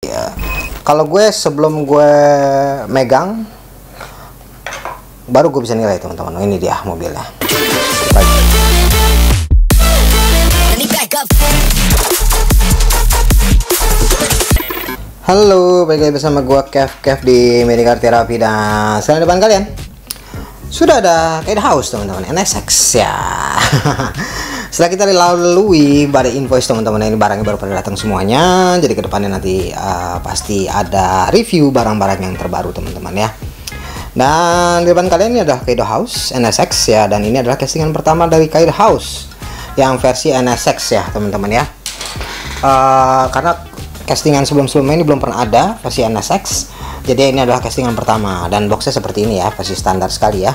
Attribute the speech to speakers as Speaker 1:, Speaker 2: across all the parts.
Speaker 1: ya. Kalau gue sebelum gue megang baru gue bisa nilai teman-teman. Ini dia mobilnya. Halo, balik lagi bersama gue Kev di Medicar Therapy, dan sekarang depan kalian sudah ada Kaida House teman-teman, NSX ya. Setelah kita lalui badai invoice teman-teman, ini barangnya baru pada datang semuanya. Jadi kedepannya nanti pasti ada review barang-barang yang terbaru teman-teman ya. Dan di depan kalian ini adalah Kaida House NSX ya, dan ini adalah castingan pertama dari Kaida House yang versi NSX ya teman-teman ya. Karena castingan sebelum-sebelumnya ini belum pernah ada versi NSX, jadi ini adalah castingan pertama, dan boxnya seperti ini ya, versi standar sekali ya.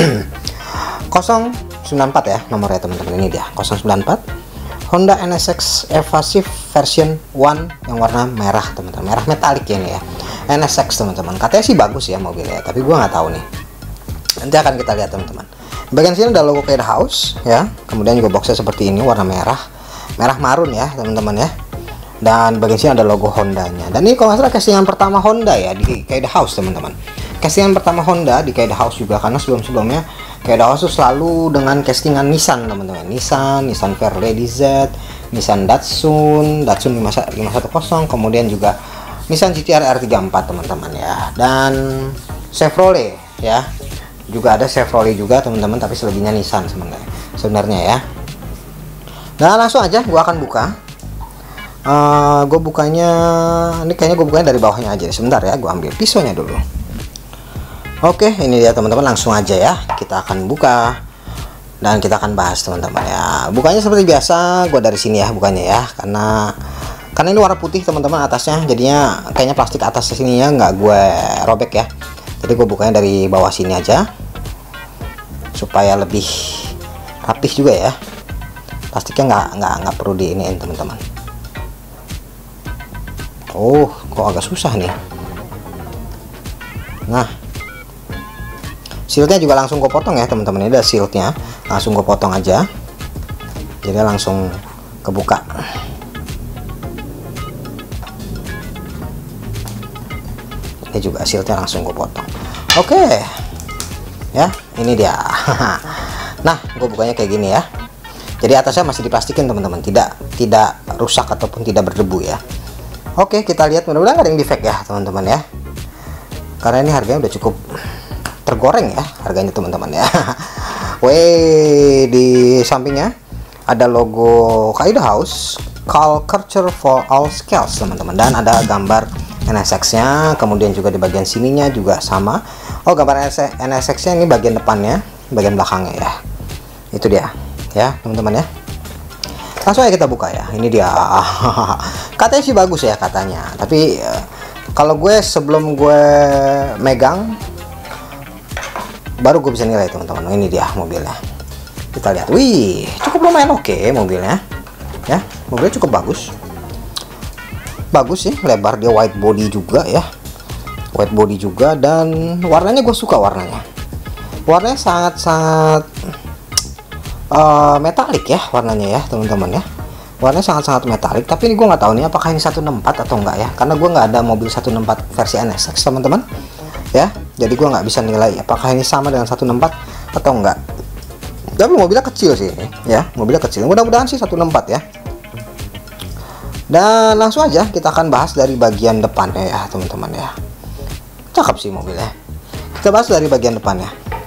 Speaker 1: 094 ya nomornya teman-teman, ini dia 094 Honda NSX Evasive version 1 yang warna merah teman-teman, merah metalik ya ini ya, NSX teman-teman. Katanya sih bagus ya mobilnya, tapi gua nggak tahu nih, nanti akan kita lihat teman-teman. Bagian sini ada logo Kaida House ya, kemudian juga boxnya seperti ini, warna merah marun ya teman-teman ya. Dan bagian sini ada logo Hondanya. Dan ini kalau nggak salah castingan pertama Honda ya di Kaida House teman-teman. Castingan pertama Honda di Kaida House juga, karena sebelum-sebelumnya Kaida House itu selalu dengan castingan Nissan teman-teman. Nissan Fairlady Z, Nissan Datsun 510, kemudian juga Nissan GT-R R34 teman-teman ya. Dan Chevrolet ya. Juga ada Chevrolet juga teman-teman, tapi selebihnya Nissan sebenarnya ya. Nah, langsung aja gua akan buka. Gue bukanya, ini kayaknya gue bukanya dari bawahnya aja. Sebentar ya, gue ambil pisaunya dulu. Oke, ini dia teman-teman, langsung aja ya kita akan buka dan kita akan bahas teman-teman ya. Bukanya seperti biasa, gue dari sini ya bukanya ya, karena ini warna putih teman-teman atasnya, jadinya kayaknya plastik atas sininya nggak gue robek ya. Jadi gue bukanya dari bawah sini aja supaya lebih rapih juga ya. Plastiknya nggak perlu diiniin teman-teman. Oh, kok agak susah nih. Nah, shieldnya juga langsung gue potong ya teman-teman. Ini ada shieldnya, langsung gue potong aja, jadi langsung kebuka. Ini juga shieldnya langsung gue potong. Oke ya, ini dia. Nah, gue bukanya kayak gini ya. Jadi atasnya masih diplastikin teman-teman, tidak rusak ataupun tidak berdebu ya. Oke, kita lihat, mudah-mudahan nggak ada yang defect ya teman-teman ya, karena ini harganya udah cukup tergoreng ya harganya teman-teman ya. Weh, di sampingnya ada logo Kaida House, Call Culture for All Scales teman-teman, dan ada gambar NSX nya. Kemudian juga di bagian sininya juga sama. Oh, gambar NSX nya ini bagian depannya, bagian belakangnya ya, itu dia ya teman-teman ya. Langsung aja kita buka ya. Ini dia. Katanya sih bagus ya katanya, tapi kalau gue sebelum gue megang baru gue bisa nilai teman-teman. Ini dia mobilnya, kita lihat. Wih, cukup lumayan oke mobilnya ya. Mobilnya cukup bagus sih, lebar, dia white body juga ya, white body juga, dan warnanya gue suka warnanya sangat-sangat metalik ya warnanya ya teman-teman ya. Warnanya sangat-sangat metalik, tapi ini gue nggak tahu nih apakah ini 164 atau enggak ya, karena gue nggak ada mobil 164 versi NSX teman-teman ya. Jadi gue nggak bisa nilai apakah ini sama dengan 164 atau enggak. Tapi mobilnya kecil sih ini ya, mobilnya kecil, mudah-mudahan sih 164 ya. Dan langsung aja kita akan bahas dari bagian depannya ya teman-teman ya. Cakep sih mobilnya, kita bahas dari bagian depannya.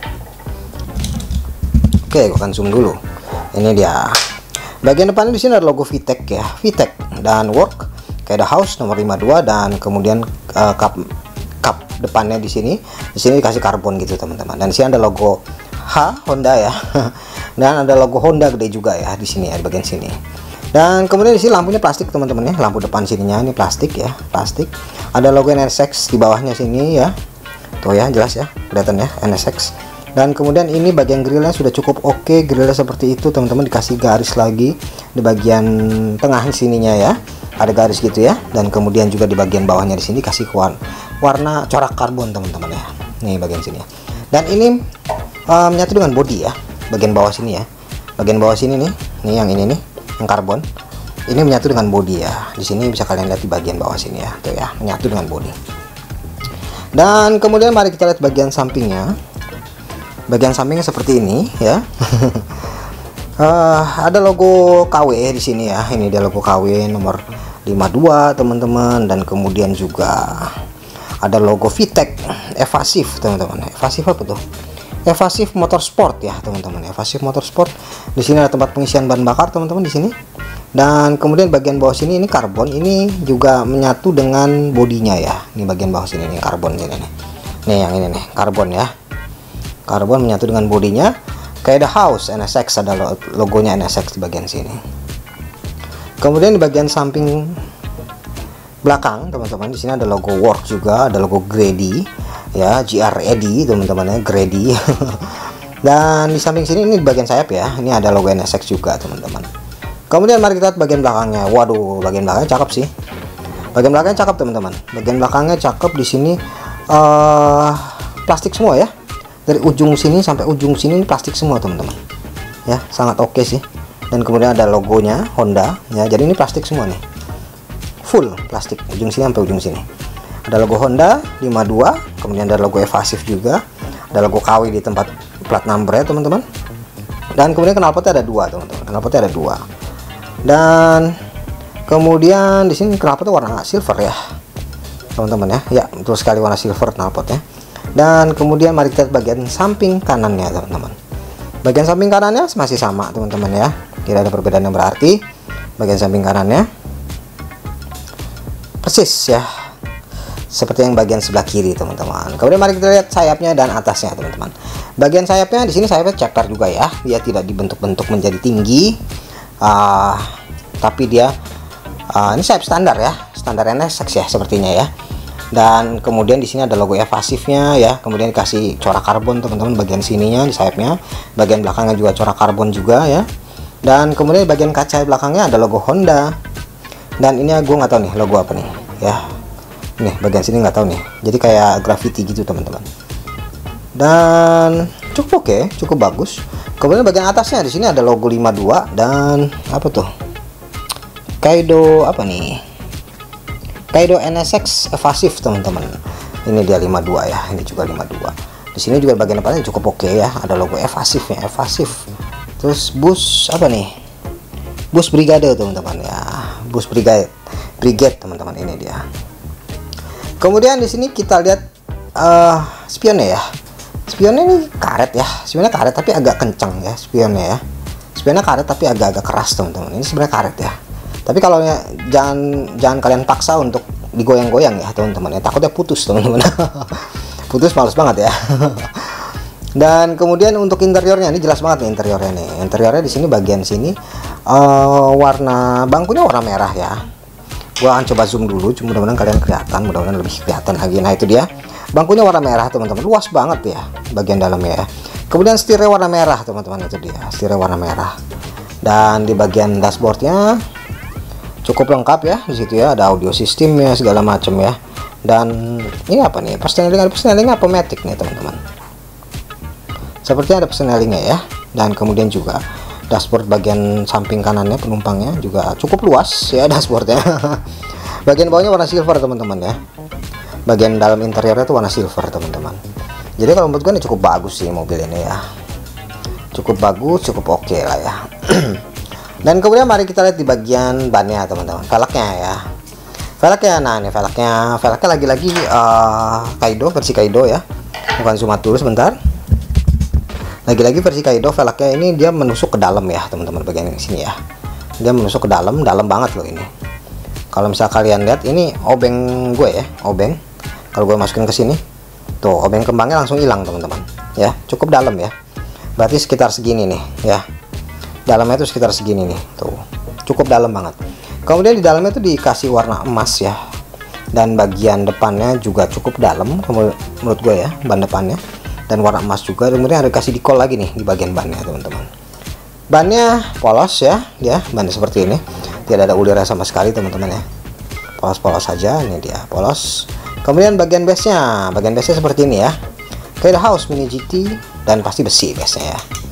Speaker 1: Oke, gue akan zoom dulu. Ini dia. Bagian depannya di sini ada logo VTEC ya, VTEC dan work Kaida House nomor 52, dan kemudian cup depannya di sini dikasih karbon gitu teman-teman. Dan di sini ada logo Honda ya. Dan ada logo Honda gede juga ya di sini ya, di bagian sini. Dan kemudian di sini lampunya plastik teman-teman ya, lampu depan sininya ini plastik ya, plastik. Ada logo NSX di bawahnya sini ya. Tuh ya, jelas ya, kelihatan ya NSX. Dan kemudian ini bagian grillnya sudah cukup oke, grillnya seperti itu teman-teman, dikasih garis lagi di bagian tengah sininya ya, ada garis gitu ya. Dan kemudian juga di bagian bawahnya di sini kasih warna corak karbon teman-teman ya, nih bagian sini ya. Dan ini menyatu dengan body ya, bagian bawah sini ya, bagian bawah sini nih yang ini nih, yang karbon ini menyatu dengan bodi ya. Di sini bisa kalian lihat di bagian bawah sini ya, tuh ya, menyatu dengan bodi. Dan kemudian mari kita lihat bagian sampingnya. Bagian sampingnya seperti ini ya. Ada logo KW di sini ya. Ini dia logo KW nomor 52 teman-teman, dan kemudian juga ada logo VTEC Evasive teman-teman. Evasive apa tuh? Evasive Motorsport ya teman-teman. Evasive Motorsport. Di sini ada tempat pengisian bahan bakar teman-teman di sini. Dan kemudian bagian bawah sini ini karbon, ini juga menyatu dengan bodinya ya. Ini bagian bawah sini nih karbon sini nih. Nih yang ini nih karbon ya. Karbon menyatu dengan bodinya. Kayak ada house NSX, ada logonya NSX di bagian sini. Kemudian di bagian samping belakang teman-teman, di sini ada logo Work juga, ada logo Grady ya, GRED teman-teman ya, Grady. Dan di samping sini ini di bagian sayap ya, ini ada logo NSX juga teman-teman. Kemudian mari kita lihat bagian belakangnya. Waduh, bagian belakangnya cakep sih. Bagian belakangnya cakep teman-teman. Bagian belakangnya cakep, di sini plastik semua ya. Dari ujung sini sampai ujung sini ini plastik semua teman-teman. Ya, sangat oke sih. Dan kemudian ada logonya Honda ya. Jadi ini plastik semua nih. Full plastik ujung sini sampai ujung sini. Ada logo Honda 52, kemudian ada logo Evasive juga. Ada logo KW di tempat plat number ya teman-teman. Dan kemudian knalpotnya ada dua teman-teman. Knalpotnya ada dua. Dan kemudian di sini knalpotnya warna silver ya teman-teman ya. Ya, betul sekali warna silver knalpotnya. Dan kemudian mari kita lihat bagian samping kanannya teman-teman. Bagian samping kanannya masih sama teman-teman ya, tidak ada perbedaan yang berarti. Bagian samping kanannya persis ya seperti yang bagian sebelah kiri teman-teman. Kemudian mari kita lihat sayapnya dan atasnya teman-teman. Bagian sayapnya di sini sayapnya ceper juga ya, dia tidak dibentuk-bentuk menjadi tinggi. Tapi dia ini sayap standar ya, standar NSX ya sepertinya ya. Dan kemudian di sini ada logo Evasive-nya ya, kemudian dikasih corak karbon teman-teman bagian sininya di sayapnya, bagian belakangnya juga corak karbon juga ya. Dan kemudian bagian kaca belakangnya ada logo Honda. Dan ini gue nggak tahu nih logo apa nih ya. Nih bagian sini nggak tahu nih, jadi kayak graffiti gitu teman-teman. Dan cukup oke, cukup bagus. Kemudian bagian atasnya di sini ada logo 52 dan apa tuh? Kaido apa nih? Kaido NSX Evasive teman-teman. Ini dia 52 ya, ini juga 52. Di sini juga bagian depannya cukup oke ya, ada logo Evasive-nya, Evasive. Terus bus apa nih? Bus Brigade teman-teman ya, bus Brigade teman-teman, ini dia. Kemudian di sini kita lihat spionnya ya. Spionnya ini karet ya, spionnya karet tapi agak kencang ya spionnya ya. Spionnya karet tapi agak-agak keras teman-teman. Ini sebenarnya karet ya. Tapi kalau ya, jangan kalian paksa untuk digoyang-goyang ya teman-teman ya, takutnya putus teman-teman. Putus males banget ya. Dan kemudian untuk interiornya ini jelas banget nih interiornya nih. Interiornya di sini bagian sini warna bangkunya warna merah ya. Gua akan coba zoom dulu, mudah-mudahan kalian kelihatan, mudah-mudahan lebih kelihatan lagi. Nah itu dia, bangkunya warna merah teman-teman, luas banget ya bagian dalamnya ya. Kemudian setirnya warna merah teman-teman, itu dia setirnya warna merah. Dan di bagian dashboardnya cukup lengkap ya, di situ ya ada audio sistemnya segala macam ya. Dan ini apa nih, persneling apa matic nih teman-teman. Sepertinya ada persnelingnya ya. Dan kemudian juga dashboard bagian samping kanannya penumpangnya juga cukup luas ya dashboardnya. Bagian bawahnya warna silver teman-teman ya. Bagian dalam interiornya tuh warna silver teman-teman. Jadi kalau menurut gue ini cukup bagus sih mobil ini ya. Cukup bagus, cukup oke lah ya. Dan kemudian mari kita lihat di bagian bannya teman-teman, velgnya ya. Velgnya, nah ini velgnya lagi-lagi Kaido, versi Kaido ya. Bukan zoom out dulu sebentar. Lagi-lagi versi Kaido, velgnya ini dia menusuk ke dalam ya teman-teman, bagian sini ya. Dia menusuk ke dalam banget loh ini. Kalau misal kalian lihat ini obeng gue ya, obeng. Kalau gue masukin ke sini, tuh obeng kembangnya langsung hilang teman-teman. Ya, cukup dalam ya. Berarti sekitar segini nih ya. Dalamnya itu sekitar segini nih, tuh. Cukup dalam banget. Kemudian di dalamnya itu dikasih warna emas ya. Dan bagian depannya juga cukup dalam menurut gue ya, ban depannya. Dan warna emas juga, kemudian ada kasih dikol lagi nih di bagian bannya teman-teman. Bannya polos ya, bannya seperti ini, tidak ada ulirnya sama sekali teman-teman ya, polos-polos saja, ini dia polos. Kemudian bagian base-nya seperti ini ya, kayak house mini GT dan pasti besi base-nya ya.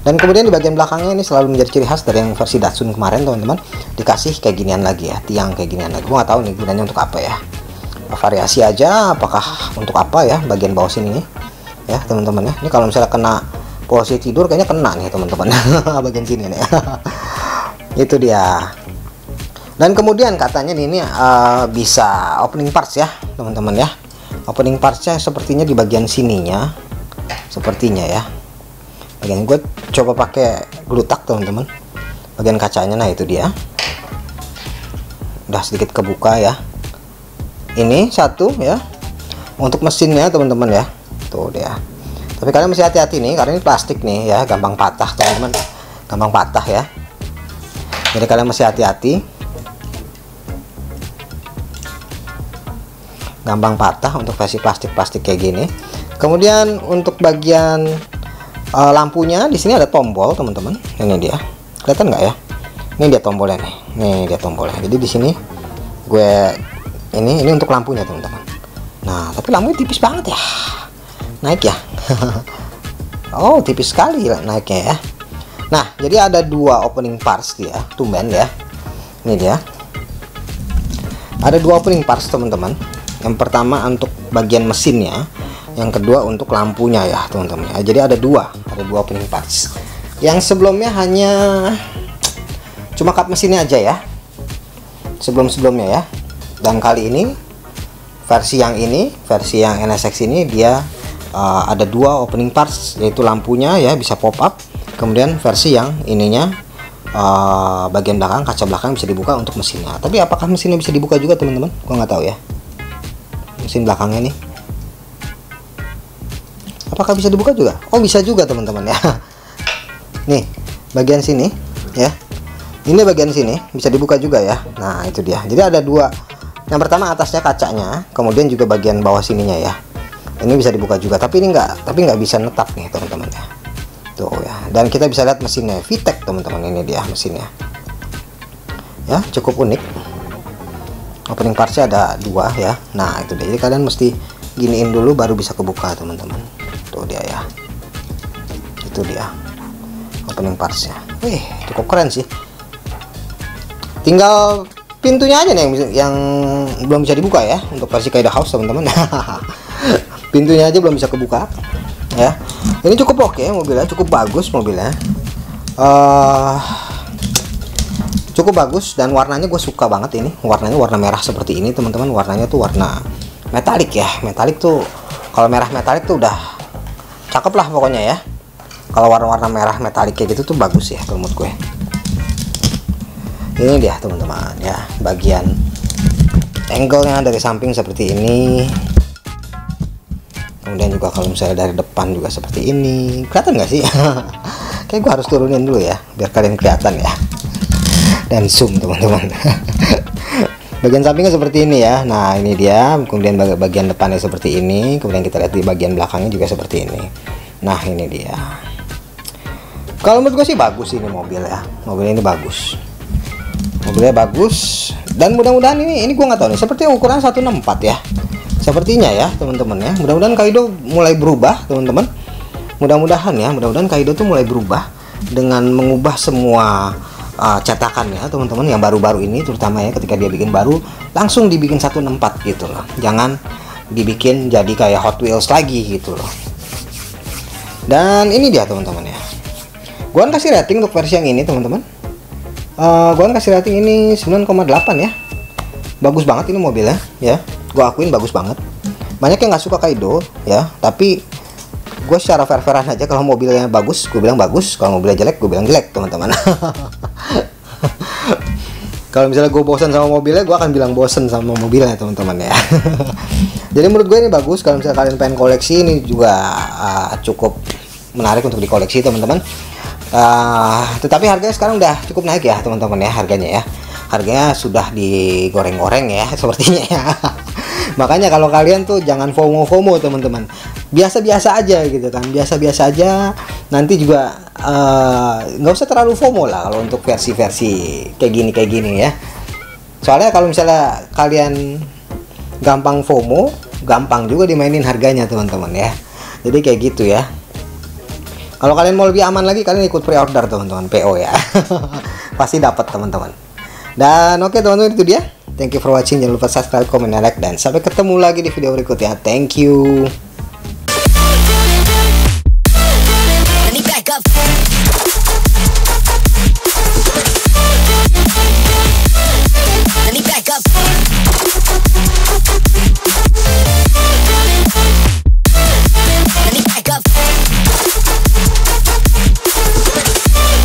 Speaker 1: Dan kemudian di bagian belakangnya ini selalu menjadi ciri khas dari yang versi Datsun kemarin teman-teman, dikasih kayak ginian lagi ya, tiang kayak ginian lagi. Gua nggak tahu nih gunanya untuk apa ya, variasi aja apakah untuk apa ya bagian bawah sini nih ya teman-teman ya. Ini kalau misalnya kena posisi tidur kayaknya kena nih teman-teman bagian sini nih itu dia. Dan kemudian katanya ini bisa opening parts ya teman-teman ya. Opening partsnya sepertinya di bagian sininya, sepertinya ya. Bagian gue coba pakai glutak teman-teman, bagian kacanya. Nah itu dia, udah sedikit kebuka ya. Ini satu ya untuk mesinnya teman-teman ya, tuh dia. Tapi kalian mesti hati-hati nih karena ini plastik nih ya, gampang patah teman-teman, gampang patah ya. Jadi kalian mesti hati-hati, gampang patah untuk versi plastik-plastik kayak gini. Kemudian untuk bagian lampunya di sini ada tombol teman-teman. Ini dia, kelihatan nggak ya? Ini dia tombolnya nih. Nih dia tombolnya. Jadi di sini gue ini untuk lampunya teman-teman. Nah tapi lampunya tipis banget ya, naik ya. Oh tipis sekali naiknya ya. Nah jadi ada dua opening parts dia, tumben ya. Ini dia, ada dua opening parts teman-teman. Yang pertama untuk bagian mesinnya, yang kedua untuk lampunya ya teman-teman ya. Jadi ada dua opening parts. Yang sebelumnya hanya cuma kap mesinnya aja ya, sebelumnya ya. Dan kali ini versi yang NSX ini dia ada dua opening parts, yaitu lampunya ya bisa pop up. Kemudian versi yang ininya bagian belakang, kaca belakang bisa dibuka untuk mesinnya. Tapi apakah mesinnya bisa dibuka juga teman-teman? Gua nggak tahu ya. Mesin belakangnya nih, apakah bisa dibuka juga? Oh bisa juga teman-teman ya. Nih bagian sini ya, ini bagian sini bisa dibuka juga ya. Nah itu dia. Jadi ada dua. Yang pertama atasnya kacanya, kemudian juga bagian bawah sininya ya. Ini bisa dibuka juga, tapi ini nggak bisa netap nih teman-teman ya. Tuh ya. Dan kita bisa lihat mesinnya VTEC teman-teman. Ini dia mesinnya. Ya cukup unik. Opening partsnya ada dua ya. Nah itu dia. Jadi kalian mesti giniin dulu baru bisa kebuka teman-teman. Tuh dia ya. Itu dia opening partsnya. Wih cukup keren sih. Tinggal pintunya aja nih yang belum bisa dibuka ya untuk versi Kaido House teman-teman. Pintunya aja belum bisa kebuka ya. Ini cukup oke mobilnya, cukup bagus mobilnya. Cukup bagus dan warnanya gue suka banget ini. Warnanya warna merah seperti ini teman-teman. Warnanya tuh warna metalik ya. Metalik tuh kalau merah metalik tuh udah cakep lah pokoknya ya. Kalau warna-warna merah metalik kayak gitu tuh bagus ya kalau menurut gue. Ini dia teman-teman ya, bagian angle-nya dari samping seperti ini. Kemudian juga kalau misalnya dari depan juga seperti ini. Kelihatan nggak sih? Kayak gue harus turunin dulu ya biar kalian kelihatan ya. Dan zoom teman-teman. Bagian sampingnya seperti ini ya. Nah ini dia. Kemudian bagian depannya seperti ini. Kemudian kita lihat di bagian belakangnya juga seperti ini. Nah ini dia. Kalau menurut gue sih bagus ini mobil ya. Mobil ini bagus. Mobilnya bagus. Dan mudah-mudahan ini gue nggak tahu nih. Seperti ukuran 164 ya. Sepertinya ya teman-teman ya. Mudah-mudahan Kaido mulai berubah teman-teman. Mudah-mudahan ya. Mudah-mudahan Kaido tuh mulai berubah dengan mengubah semua cetakan ya teman-teman yang baru-baru ini, terutama ya ketika dia bikin baru langsung dibikin 164 gitu loh. Jangan dibikin jadi kayak Hot Wheels lagi gitu loh. Dan ini dia teman-teman ya. Gua kasih rating untuk versi yang ini teman-teman. Gua kasih rating ini 9,8 ya. Bagus banget ini mobilnya ya. Gua akuin bagus banget. Banyak yang nggak suka Kaido ya, tapi gue secara fair-fairan aja. Kalau mobilnya bagus gue bilang bagus, kalau mobilnya jelek gue bilang jelek teman-teman. Kalau misalnya gue bosan sama mobilnya, gue akan bilang bosan sama mobilnya teman-teman ya. Jadi menurut gue ini bagus. Kalau misalnya kalian pengen koleksi, ini juga cukup menarik untuk dikoleksi teman-teman. Tetapi harganya sekarang udah cukup naik ya teman-teman ya, harganya ya. Harganya sudah digoreng-goreng ya sepertinya ya. Makanya kalau kalian tuh jangan FOMO teman-teman. Biasa-biasa aja gitu kan. Biasa-biasa aja. Nanti juga nggak usah terlalu FOMO lah kalau untuk versi-versi kayak gini ya. Soalnya kalau misalnya kalian gampang FOMO, gampang juga dimainin harganya teman-teman ya. Jadi kayak gitu ya. Kalau kalian mau lebih aman lagi, kalian ikut pre-order teman-teman, PO ya. Pasti dapat teman-teman. Dan oke teman-teman, itu dia. Thank you for watching. Jangan lupa subscribe, comment, like, dan sampai ketemu lagi di video berikutnya. Thank you.